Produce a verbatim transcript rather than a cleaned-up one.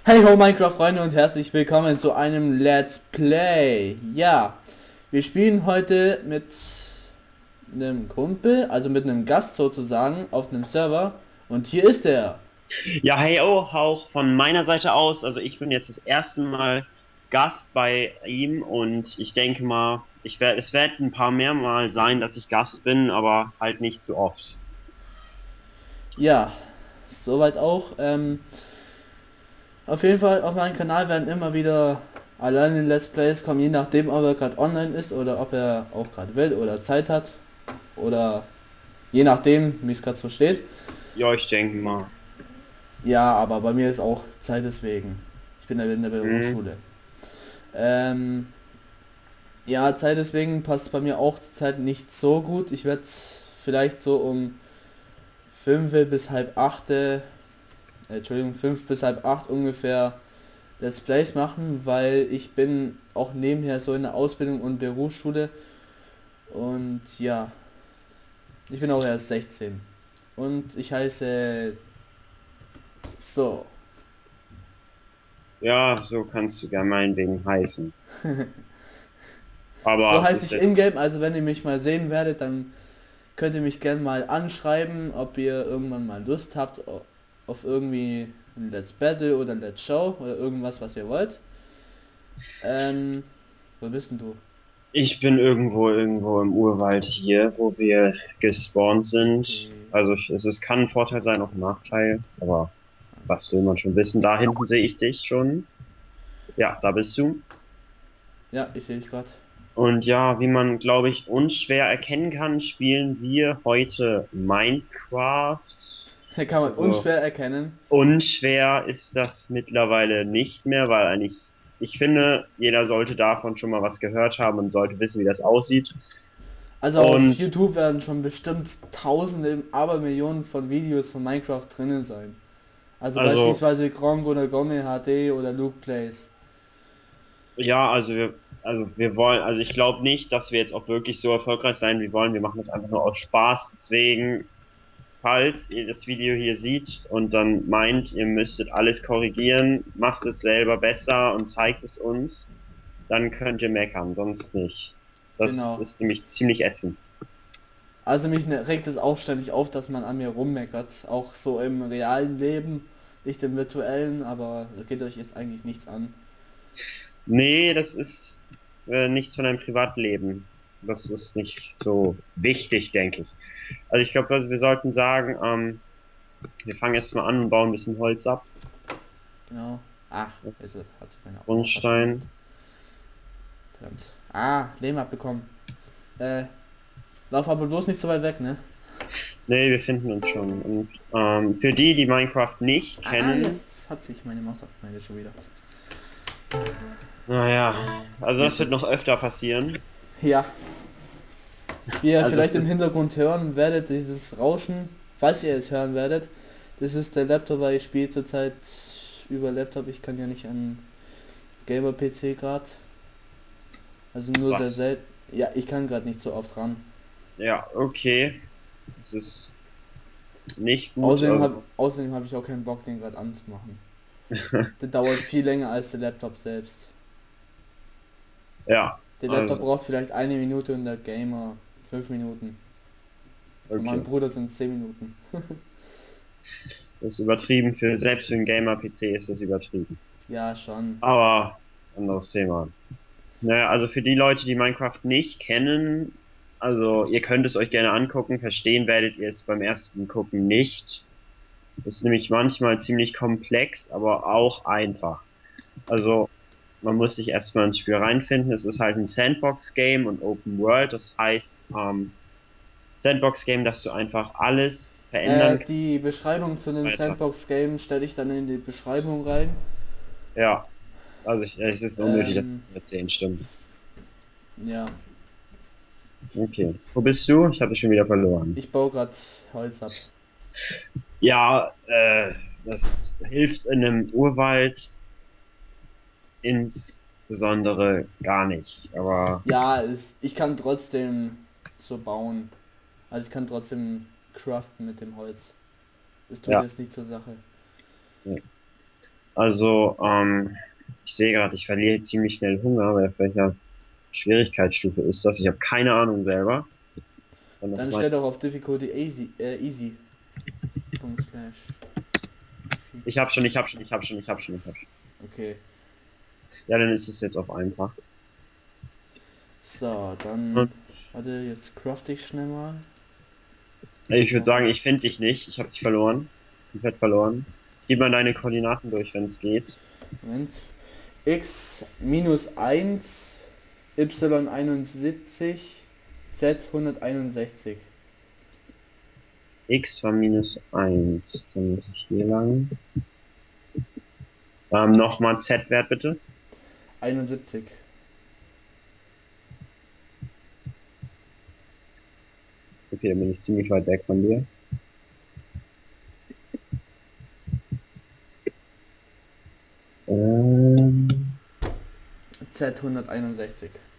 Hey ho Minecraft-Freunde und herzlich willkommen zu einem Let's Play. Ja, wir spielen heute mit einem Kumpel, also mit einem Gast sozusagen, auf einem Server. Und hier ist er. Ja, hey, oh, auch von meiner Seite aus. Also ich bin jetzt das erste Mal Gast bei ihm und ich denke mal, ich werde, es wird ein paar mehr Mal sein, dass ich Gast bin, aber halt nicht zu oft. Ja, soweit auch. Ähm, auf jeden Fall auf meinem Kanal werden immer wieder alleine Let's Plays kommen, je nachdem, ob er gerade online ist oder ob er auch gerade will oder Zeit hat. Oder je nachdem, wie es gerade so steht. Ja, ich denke mal. Ja, aber bei mir ist auch Zeit deswegen. Ich bin ja in der Hm. Berufsschule. Ähm, Ja, Zeit deswegen passt bei mir auch die Zeit nicht so gut. Ich werde vielleicht so um fünf bis halb acht, äh, Entschuldigung, fünf bis halb acht ungefähr Let's Plays machen, weil ich bin auch nebenher so in der Ausbildung und Berufsschule und ja, ich bin auch erst sechzehn und ich heiße so. Ja, so kannst du ja meinetwegen heißen. Aber So es heiße ist ich jetzt, in-game, also wenn ihr mich mal sehen werdet, dann könnt ihr mich gerne mal anschreiben, ob ihr irgendwann mal Lust habt auf irgendwie ein Let's Battle oder ein Let's Show oder irgendwas, was ihr wollt. Ähm, wo bist denn du? ich bin irgendwo, irgendwo im Urwald hier, wo wir gespawnt sind. Okay. Also ich, es ist, kann ein Vorteil sein, auch ein Nachteil, aber was will man schon wissen? Da hinten sehe ich dich schon. Ja, da bist du. Ja, ich sehe dich gerade. Und ja, wie man, glaube ich, unschwer erkennen kann, spielen wir heute Minecraft. Kann man Also unschwer erkennen. unschwer ist das mittlerweile nicht mehr, weil eigentlich, ich finde, jeder sollte davon schon mal was gehört haben und sollte wissen, wie das aussieht. Also auf Und YouTube werden schon bestimmt tausende, aber Millionen von Videos von Minecraft drinnen sein. Also also, beispielsweise Gronk oder Gomme H D oder Luke Plays. ja, also wir, also wir wollen, also ich glaube nicht, dass wir jetzt auch wirklich so erfolgreich sein wie wollen. Wir machen das einfach nur aus Spaß. Deswegen, falls ihr das Video hier seht und dann meint, ihr müsstet alles korrigieren, macht es selber besser und zeigt es uns, dann könnt ihr meckern, sonst nicht. Das Genau. ist nämlich ziemlich ätzend. Also mich ne- regt es auch ständig auf, dass man an mir rummeckert. Auch so im realen Leben, nicht im virtuellen, aber das geht euch jetzt eigentlich nichts an. Nee, das ist äh, nichts von einem Privatleben. Das ist nicht so wichtig, denke ich. Also ich glaube, also wir sollten sagen, ähm, wir fangen erst mal an und bauen ein bisschen Holz ab. Genau. Ach, jetzt Jetzt hat sich meine Maus abgewürgt. Grundstein. Verdammt. Ah, Leben abbekommen. Äh, lauf aber bloß nicht so weit weg, ne? Nee, wir finden uns schon. Und ähm, für die, die Minecraft nicht Ah, kennen, jetzt hat sich meine Maus abgemeldet schon wieder. naja, also das wird Mist. noch öfter passieren. Ja, wie ihr Also es vielleicht im ist, Hintergrund hören werdet, dieses Rauschen, falls ihr es hören werdet, das ist der Laptop, weil ich spiele zurzeit über Laptop. Ich kann ja nicht an Gamer-P C gerade. Also nur sehr was? selten. Ja, ich kann gerade nicht so oft ran. Ja, okay. Es ist nicht gut. Außerdem habe Also, außerdem hab ich auch keinen Bock, den gerade anzumachen. Der dauert viel länger als der Laptop selbst. ja, Der Laptop also, braucht vielleicht eine Minute und der Gamer fünf Minuten. Und mein okay. Bruder sind zehn Minuten. Das ist übertrieben für, selbst für einen Gamer-P C ist das übertrieben. Ja, schon. Aber anderes Thema. Naja, also für die Leute, die Minecraft nicht kennen, also ihr könnt es euch gerne angucken, verstehen werdet ihr es beim ersten Gucken nicht. Ist nämlich manchmal ziemlich komplex, aber auch einfach. Also man muss sich erstmal ins Spiel reinfinden. Es ist halt ein Sandbox-Game und Open World. Das heißt, ähm, Sandbox-Game, dass du einfach alles Äh, verändern kannst. die Beschreibung zu dem Weiter. Sandbox-Game stelle ich dann in die Beschreibung rein. Ja, also ich, es ist unnötig, das Ähm, mit zehn Stimmen. ja, Okay. Wo bist du? Ich habe dich schon wieder verloren. ich baue gerade Holz ab. Ja, äh, das hilft in einem Urwald insbesondere gar nicht. Aber Ja, es, ich kann trotzdem so bauen. Also ich kann trotzdem craften mit dem Holz. Es tut ja, jetzt nicht zur Sache. ja. Also, ähm, ich sehe gerade, ich verliere ziemlich schnell Hunger, weil auf welcher Schwierigkeitsstufe ist das? Ich habe keine Ahnung selber. Und das Dann war, stell doch auf Difficulty easy, äh, easy. Punkt slash. ich habe schon, ich habe schon, ich habe schon, ich habe schon, ich habe schon. Okay. Ja, dann ist es jetzt auf einfach. So, Hm. dann. Warte, jetzt craft ich schnell mal. Ich würde So, sagen, ich finde dich nicht. Ich habe dich verloren. Komplett verloren. Gib mal deine Koordinaten durch, wenn es geht. Moment. X minus eins, Y einundsiebzig, Z hunderteinundsechzig. X war minus eins. Dann muss ich hier lang. Ähm, nochmal Z-Wert bitte. einundsiebzig. Okay, dann bin ich ziemlich weit weg von dir. Ähm, Z hunderteinundsechzig.